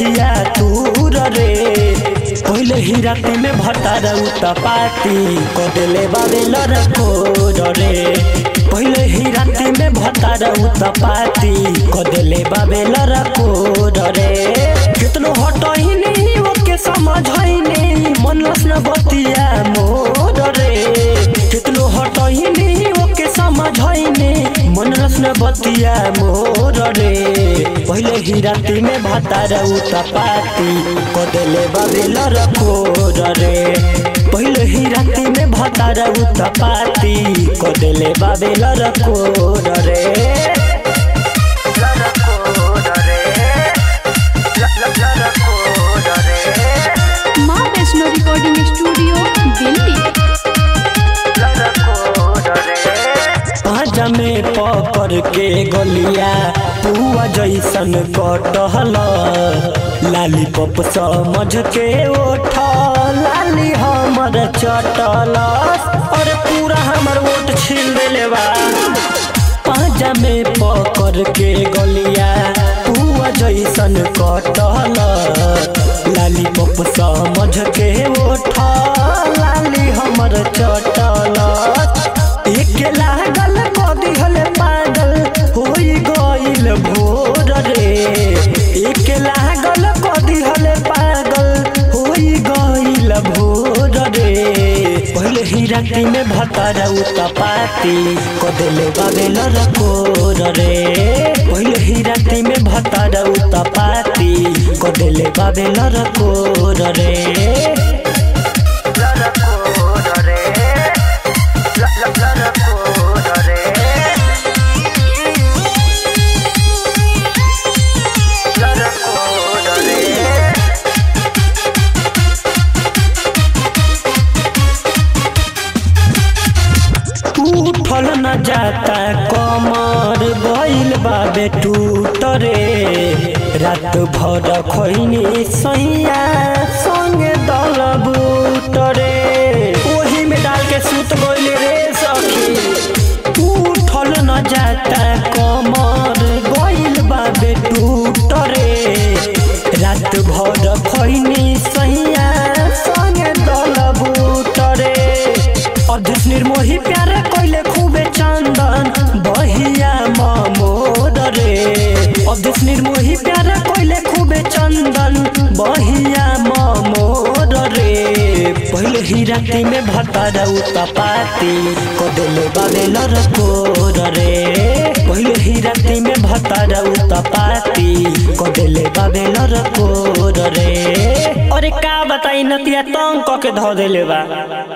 बतिया तूर रे। पहले ही राती में भतारा उतपाती कदेले बाबे लड़कोर रे। पहले ही राती में भतारा उतपाती कदेले बाबे लड़कोर रे। कितनो हटही नहीं ओके समझही नहीं मनलस न बतिया मोर रे। कितनो हटही नहीं ओके समझही नहीं मनलस न बतिया मोर रे। पहले ही राती में भतारा उतपाती कदेले बाबे लड़कोर रे। पहले ही राती में भतारा उतपाती कदेले बाबे लड़कोर रे। माँ वैष्णो रिकॉर्डिंग स्टूडियो दिल्ली। पाँच में पकड़ के गलिया पुआ जैसन कटहल लाली पप समझ के ओठ लाली हमर चटल और पूरा हमर ओठ छील देले बा। पाँच में पकड़ के गलिया पुआ जैसन कटहल लाली पप समझ के ओठ लाली हमर चटल। एक लागल कदी हले पागल होई गइल भोर रे। एक लागल कदी हले पागल होई गइल भोर रे। पहले ही राती में भतारा उतपाती कदेले बाबे लड़कोर रे। पहले ही राती में भतारा उतपाती कदेले बाबे लड़कोर रे। उठल न जाता कमर गइल बाबे टूट रे। रात भर खैनी सैया संगे दल बूट रे। ओही में डाल के सुत गइल रे सखी। उठल न जाता कमर गइल बाबे टूट रे। रात भर खैनी सैया संगे दल बूट रे। अध्यक्ष निर्मोही प्यार कइले खूबे चंदन बहिया मोर रे। अध्यक्ष निर्मोही प्यार कइले खूबे चंदन बहिया मोर रे। पहले ही राती में भतारा उतपाती कदेले बाबे लड़कोर रे। पहले ही राती में भतारा उतपाती कदेले बाबे लड़कोर रे। अरे का बताई नतिया तंग क के धो देले बा।